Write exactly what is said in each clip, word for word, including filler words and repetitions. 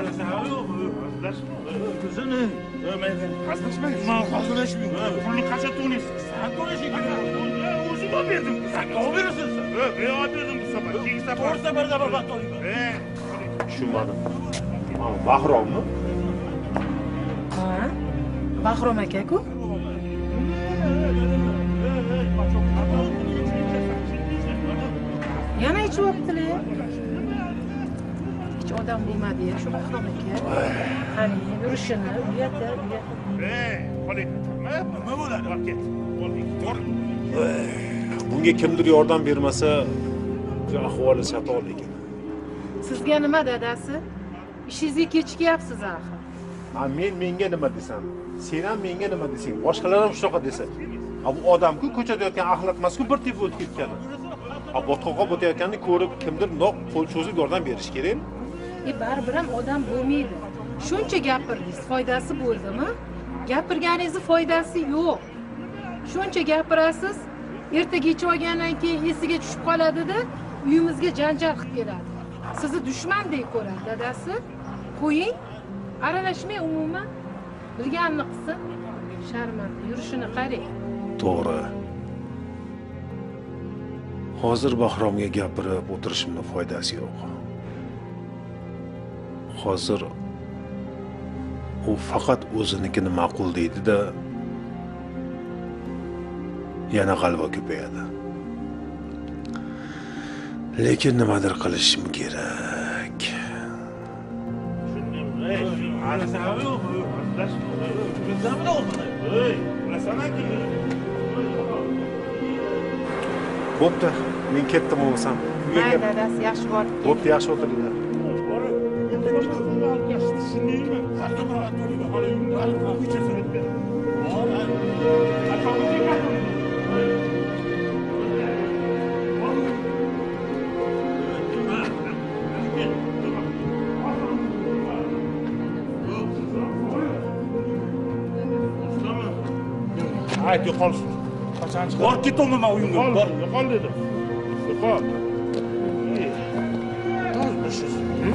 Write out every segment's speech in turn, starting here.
O'zini hazillashmaysiz. Men hazillashmayman. Pulni qancha to'laysiz? Sen to'lashing. O'zim olib berdim. Sen olib berasan. Men olib berdim bu safar. Keyingi safar. To'rt safarda bir vaqt olayman. Tushunmadim. Mana Bahrommi? Ha? Bahrom aka-ku? Yana ichyaptilar. Hech odam bo'lmadi-ya, shu Bahrom aka. Qani, yurishini, u yerda, u yerda. Ey, qoling. Nima bo'ladi? Olib ket. Ol, Bunga kimdir yordam bermasa, ahvoli chatoq ekan. Sizga nima dadasi? Ishingizga kechikyapsiz axir. Ha, men menga nima desam, sen ham menga nima desang, boshqalar ham shunaqa desa. Ha, bu odam-ku ko'chada yotgan axlat emas-ku, bir tep o'tib ketgan. Ha, botqoqqa botayotganini ko'rib, kimdir noq qo'l cho'zib yordam berish kerak. E, baribir ham odam bo'lmaydi. Shuncha gapirdingiz, foydasi bo'ldimi? Gapirganingizni foydasi yo'q. Shuncha gapirasiz, ertaga ichib olgandan keyin esiga tushib qoladi-da, uyimizga janjal qilib keladi. Sizni dushmandek ko'radi dadasi. Qo'ying, aralashmay umuman. Bilganini qilsin. Sharmanda yurishini qarang. To'g'ri. Hozir Bahromga gapirib o'tirishimning foydasi yo'q. Hozir u faqat o'zinikini ma'qul deydi-da, yana g'alva ko'payadi. Lekin nimadir qilishim kerak. Bo'pti, men ketdim o'lsam. Mayli dadasi, yaxshi borib keling. Bo'pti, yaxshi o'tiringlar. Haydi yo'qolsin. Qachon chiqadi? Borib ketaman men uyimga. Bor, yo'qol dedim. Yo'qol. To'z bushiz.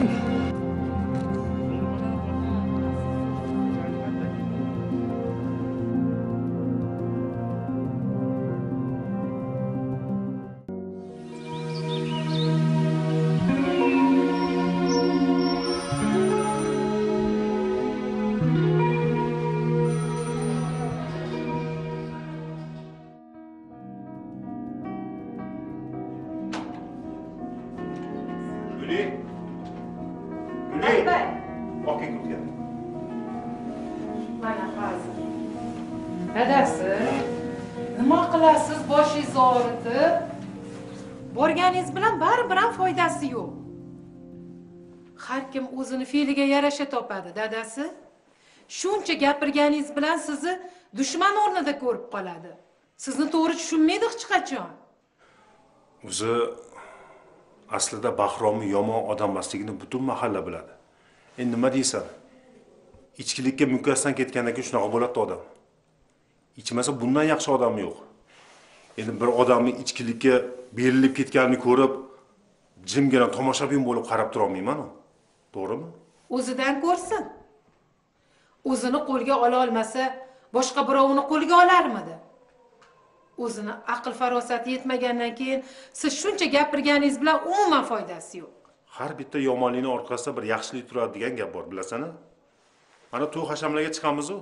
Dadasi, nima qilasiz, boshingizni og'ritib? Borganingiz bilan baribir ham foydasi yo'q. Har kim o'zini fe'liga yarasha topadi, dadasi. Shuncha gapirganingiz bilan sizni dushman o'rnida ko'rib qoladi. Sizni to'g'ri tushunmaydi hech qachon. O'zi aslida Bahromni yomon odam emasligini butun mahalla biladi. Endi nima deysan? Ichkilikka mukkasidan ketgandan keyin shunaqa bo'ladi odam. Ichmasa bundan yaxshi odam yo'q. Endi bir odamning ichkilikka berilib ketganini ko'rib, jimgina tomoshabin bo'lib qarab tura olmayman-ku. To'g'rimi? O'zidan ko'rsin. O'zini qo'lga ola olmasa, boshqa birovni qo'lga olarmidi? O'zini aql farosati yetmagandan keyin siz shuncha gapirganingiz bilan umuman foydasi yo'q. Har bitta yomonlikni orqasida bir yaxshilik turadi degan gap bor, bilasana? Mana to'y hashamlarga chiqamiz-ku.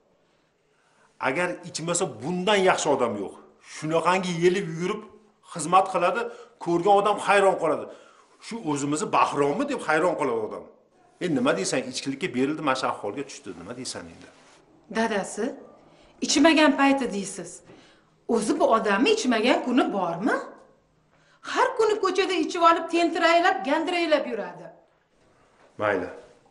Agar ichmasa bundan yaxshi odam yo'q. Shunaqangi yelib yurib xizmat qiladi, ko'rgan odam hayron qoladi. Shu o'zimizni Bahrommi deb hayron qoladi odam. Endi nima deysan, ichkilikka berildi, mana shu ahvolga tushdi. Nima deysan endi? Dadasi, ichmagan payti deysiz. O'zi bu odamni ichmagan kuni bormi? Har kuni ko'chada ichib olib, tentiraylab, gandiraylab yuradi. Mayli.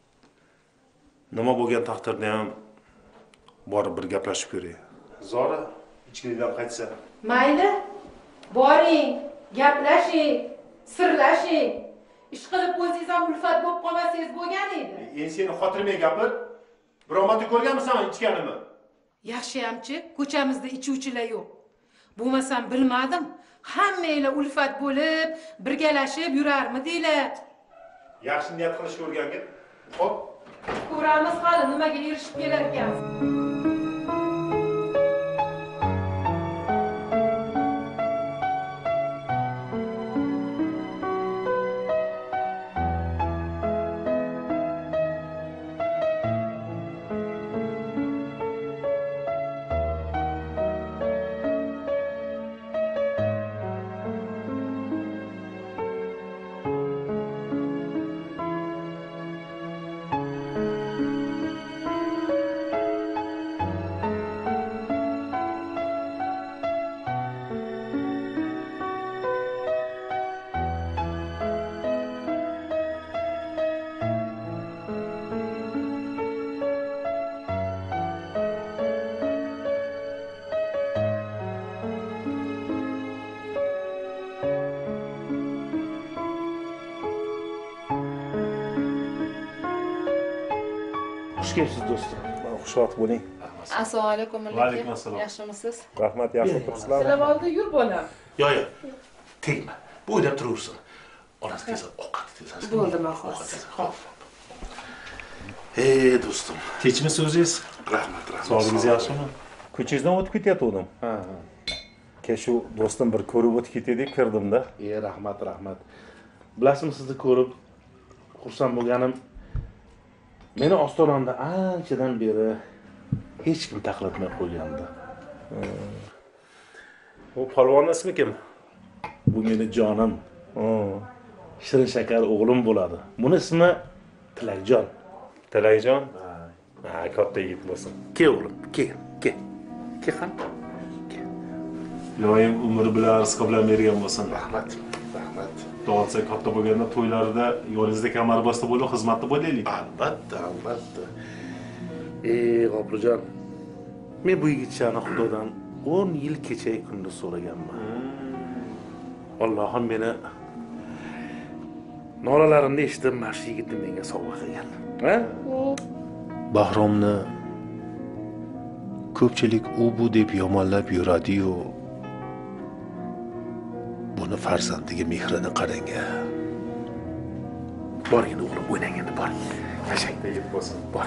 Nima bo'lgan taqdirda ham borib bir gaplashib ko'raylik. Zora, ichkilikdan qaytsa. Mayli. Boring, gaplashing, sirlashing. Ish qilib o'zingiz ham ulfat bo'lib qolmasangiz bo'lgan edi. Endi seni xotirimga gapir. Biror marta ko'rganmisan ichganimni? Yaxshiyamchi, ko'chamizda ichuvchilar yo'q. Bo'lmasam bilmadim. Hammanglar ulfat bo'lib, birgalashib yurarmidinglar? Yaxshi niyat qilishga o'rgangan. Xo'p, ko'ramiz hali nimaga erishib kelar ekansiz. Xush kelibsiz do'stim. Xushvaqt bo'ling. Assalomu alaykum. Va alaykum assalom. Yaxshimisiz? Rahmat, yaxshi o'tiribsizlarmi? Silab oldi, yur bolam. Yo, yo. Tegma. Bu o'ylab turaversin. Onasi tez ovqat tez. Bo'ldi, ma'qul. Xo'p. Ey do'stim. Kechmi so'zingiz? Rahmat, rahmat. Sog'ligingiz yaxshimi? Ko'changizdan o'tib ketayotgandim. Ha, Ke shu do'stim bir ko'rib o'tib ketdik, kirdim-da. ey rahmat, rahmat. Bilasizmi, sizni ko'rib xursand bo'lganim, meni ostonamda anchadan beri hech kim taqlatmay qo'ygandi. Bu polvon ismi kim? Bu meni jonim. Shirin shakar o'g'lim bo'ladi. Buni ismi Tilakjon. Tilakjon? Ha, katta yigit bo'lsin. Ke o'g'lim, ke, ke. Ke ham. Iloyim umri bilan rizqi bilan bergan bo'lsin. Rahmat, rahmat. Xudo katta bo'lganda to'ylarida yo'lingizda kamarbasta bo'lib xizmatda bo'laylik. Albatta, albatta. Ey G'ofurjon, men bu yigitchani Xudodan o'n yil kecha kunduz so'raganman. Allohim meni nolalarimni eshitib, mana shu yigitni menga sovg'a qilgan. Ha? Bahromni ko'pchilik u bu deb yomonlab yuradi-yu, buni farzandiga mehrini qarang. Bor endi o'g'lim, o'ynang endi, bor. Yashang. Tegib bo'lsin. Bor.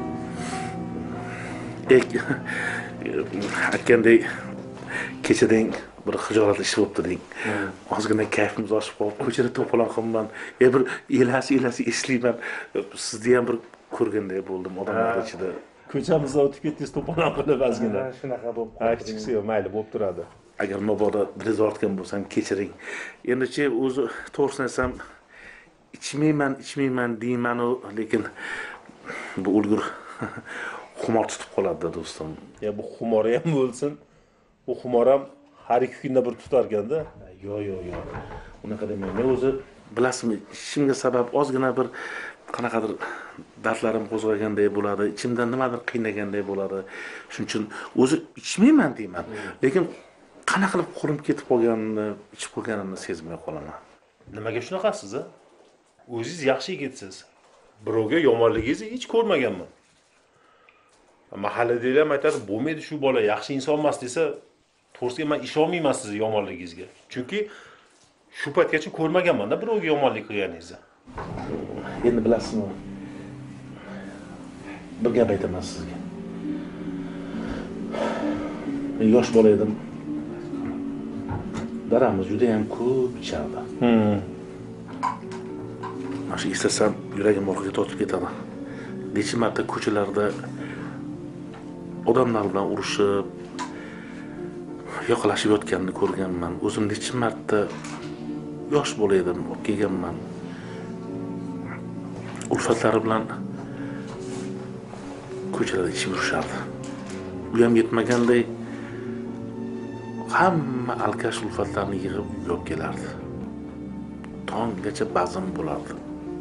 Ek aytgandek kechadan bir xijolatli bo'libdi deng. Ozgina kayfimiz oshib qolib, ko'chada to'polon qilman. E bir elasi elasi eslayman. Sizni ham bir ko'rganday bo'ldim odamlar ichida. Ko'chamizda o'tib ketdingiz to'polon qilib ozgina. Shunaqa bo'lib Ha, kichiksa yo'q, mayli, bo'lib turadi. Agar mabodo dilingiz ortgan bo'lsam kechiring. Endichi o'zi to'g'risini aytsam, ichmayman, ichmayman deyman-u, lekin bu o'lgur xumor tutib qoladi do'stim. Ya bu xumor ham bo'lsin. Bu xumor ham har ikki kunda bir tutar ekanda. Yo'q, yo'q, yo'q. Unaqa demayman. Men o'zi bilasizmi, ishimga sabab ozgina bir qanaqadir dardlarim qo'zg'aganday bo'ladi, ichimdan nimadir qiynaganday bo'ladi. Shuning uchun o'zi ichmayman deyman, lekin qana qilib qo'lim ketib qolganini, ichib qolganimni sezmay qolaman. Nimaga shunaqasiz, a? O'zingiz yaxshi yigitsiz. Birovga yomonligingizni hech ko'rmaganman. Mahallada ham aytadi, bo'lmaydi shu bola yaxshi inson emas desa, to'g'risiga men ishonmayman sizni yomonligingizga. Chunki shu paytgacha ko'rmaganman-da birovga yomonlik qilganingizni. Endi bilasizmi? Bir gap aytaman sizga. Men yosh bola edim. Daramiz juda ham ko'p ichardi. Hmm. Mana shu eslasam yuragim orqaga tortib ketadi. Necha marta ko'chalarda odamlar bilan urushib, yoqalashib yotganini ko'rganman. O'zim necha marta yosh bola edim, olib kelganman. Ulfatlari bilan ko'chalarda ichib yurishardi. Bu ham yetmaganday hamma alkash ulfatlarni yig'ib uyga kelardi. Tonggacha bazm bo'lardi.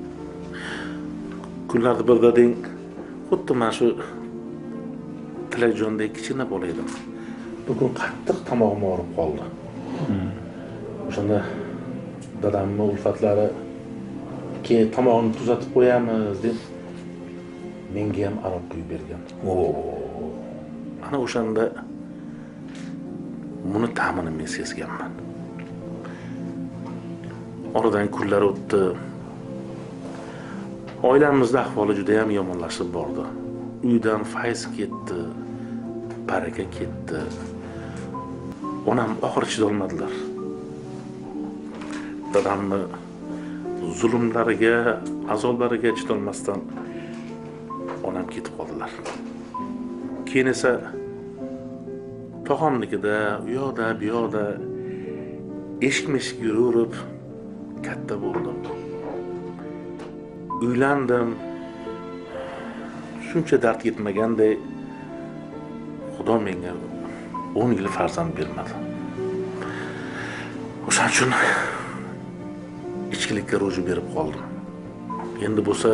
Kunlarda birda deng, xuddi mana shu Tilakjondek kichkina bola edim. Bugun qattiq tomog'im og'rib qoldi. O'shanda dadamning ulfatlari keyin tomog'ini tuzatib qo'yamiz deb menga ham aroq quyib bergan. Ana o'shanda buni ta'mini men sezganman. Oradan kunlar o'tdi. Oilamizda ahvoli juda ham yomonlashib bordi. Uydan fayz ketdi, baraka ketdi. Onam oxir chidolmadilar. Dadamni zulmlariga, azoblariga chidolmasdan onam ketib qoldilar. Keyin esa tog'amnikida, u yoqda, bu yoqda eshik-meshik yurib katta bo'ldim. Uylandim. Shuncha dard yetmaganday Xudo menga o'n yil farzand bermadi. O'shaning uchun ichkilikka ro'ji berib qoldim. Endi bo'lsa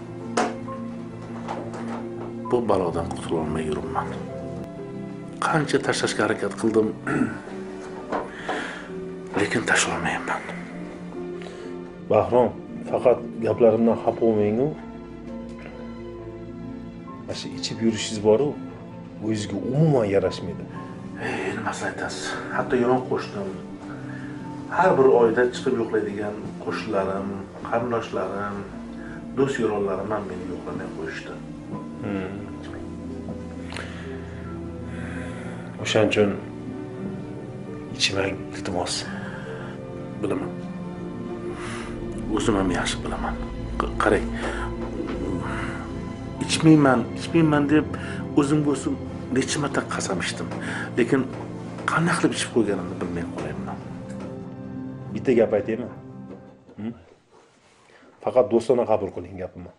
bu balodan qutula olmay yuribman. Qancha tashlashga harakat qildim, lekin tashlay olmayapman. Bahrom, faqat gaplarimdan xafa bo'lmang-ku. Mana shu ichib yurishingiz bor-ku, o'zingizga umuman yarashmaydi. Ey, nimasini aytasiz? Hatto yomon qo'shnim, har bir oyda chiqib yo'qlaydigan qo'shnilarim, qarindoshlarim, do'st yo'lollarim ham meni yo'qlamay qo'yishdi. O'shaning uchun ichmang, iltimos. Bilaman. O'zim ham yaxshi bilaman. Qarang. Ichmayman, ichmayman deb o'zimga o'zim necha marta qasam ichdim. Lekin qanday qilib ichib qo'yganimni bilmay qolyapman. Bitta gap aytaymi? Faqat do'stona qabul qiling gapimni.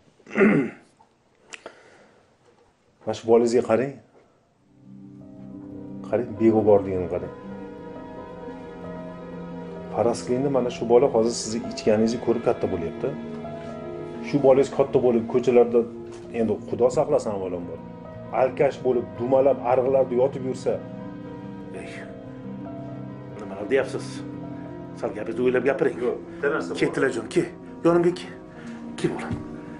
Mana shu bolangizga qarang. Qarang, beg'uborligini qarang. Faraz qilingda mana shu bola hozir sizni ichganingizni ko'rib katta bo'lyapti. Shu bolangiz katta bo'lib ko'chalarda endi Xudo saqlasin avvalambor. Alkash bo'lib, dumalab, arg'ilarda yotib yursa, ey. Nimalar deyapsiz? Sal gapingizni o'ylab gapiring. Yo'q, bitta narsa bor. Ketilajon, ke. Yonimga ke. Ke bo'lam.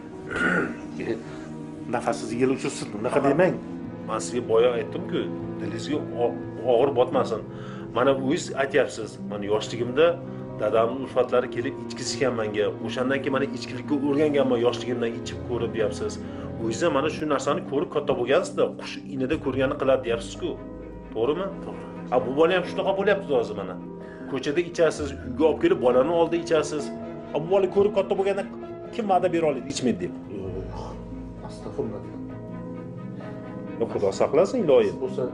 Nafasingizni yel uchirsin, unaqa demang. Men sizga boya aytdim-ku, dilingizga og'ir botmasin. Mana o'zingiz aytyapsiz. Mana yoshligimda dadamning ulfatlari kelib ichkizishgan menga. O'shandan keyin mana ichkilikka o'rganganman yoshligimdan ichib ko'rib deyapsiz. O'zingiz mana shu narsani ko'rib katta bo'lgansizda, qush inida ko'rganini qiladi deyapsiz-ku. To'g'rimi? To'g'ri. A bu bola ham shunaqa bo'lyapti hozir mana. Ko'chada ichasiz, uyga olib kelib bolani oldida ichasiz. A bu bola ko'rib katta bo'lganda kim va'da bera oladi ichmaydi deb? Yo'q. Astag'firullah. Yo, Xudo saqlasin iloyim. Bo'lsa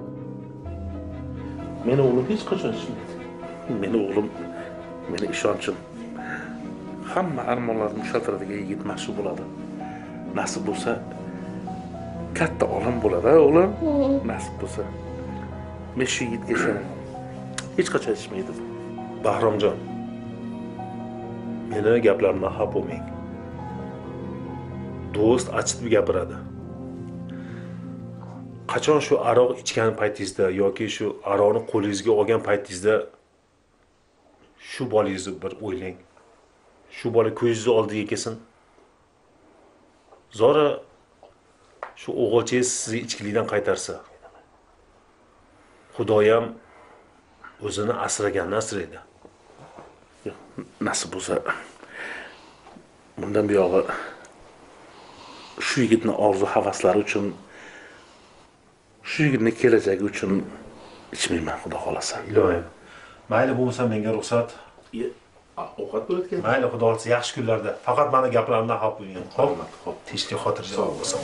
meni o'g'lim hech qachon ichmaydi. Meni o'g'lim meni ishonchim. Hamma armonlarimni ushaltiradigan yigit mashhur bo'ladi. Nasib bo'lsa katta olim bo'ladi, o'g'lim. Nasib bo'lsa men shu yigitga ishonaman. Hech qachon ichmaydi. Bahromjon, meni gaplarimdan xafa bo'lmang. Do'st achitib gapiradi. Qachon shu aroq ichgan paytingizda yoki shu aroqni qo'lingizga olgan paytingizda shu bolangizni bir o'ylang. Shu bola ko'zingizni oldiga kelsin. Zora shu o'g'ilchangiz sizni ichkilikdan qaytarsa, Xudoyam o'zini asraganini asraydi. Nasib bo'lsa bundan buyog'i shu yigitning orzu havaslari uchun, shu yigitning kelajagi uchun ichmayman, Xudo xolasa. Iloyim. Mayli bo'lsa menga ruxsat. Ovqat bo'layotgan. Mayli, Xudo xolasa yaxshi kunlarda. Faqat meni gaplarimdan xafa bo'lmang. Xo'p, Xo'p. tinchlik xotirjam bo'lsin.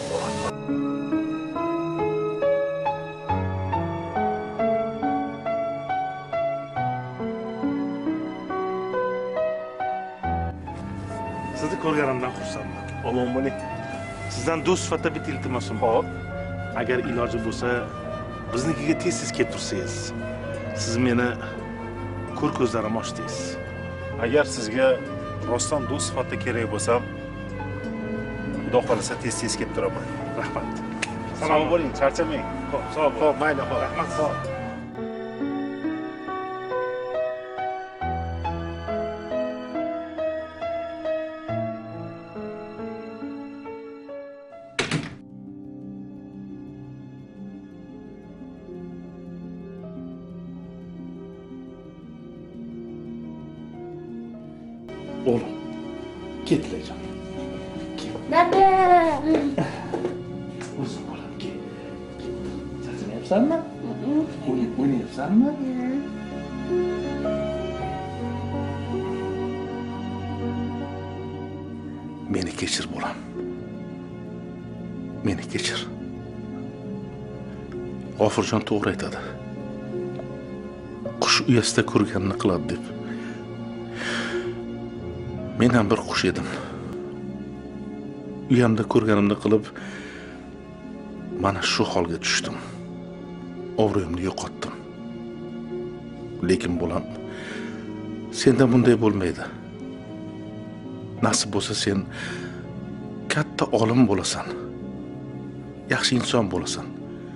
Sizni ko'rganimdan xursandman. Omon bo'ling. Sizdan do'st sifatida bitta iltimosim bor. Agar iloji bo'lsa, biznikiga tez-tez kelib tursangiz, siz meni ko'r ko'zlarim ochdingiz. Agar sizga rostdan do'st sifatida kerak bo'lsam, Xudo xolasa tez-tez kelib turaman. Rahmat. Sog' bo'ling, charchamang. Xo'p, sog' bo'ling. Xo'p, mayli, xo'p. Rahmat. Sog'. Oğlum, git Lecan. Git. Dada. O'zim bolam kel. Charchamayapsanmi? O'ynayapsanmi? Meni kechir bolam. Meni kechir. G'ofurjon to'g'ri aytadi. Qush uyasida ko'rganini qiladi deb. Men ham bir qush edim. Uyamda ko'rganimni qilib mana shu holga tushdim. Obro'yimni yo'qotdim. Lekin bolam, senda bunday bo'lmaydi. Nasib bo'lsa sen katta olim bo'lasan. Yaxshi inson bo'lasan.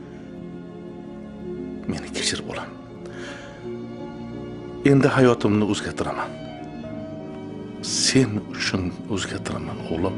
Meni kechir bolam. Endi hayotimni o'zgartiraman. Sen uchun o'zgartiraman, o'g'lim.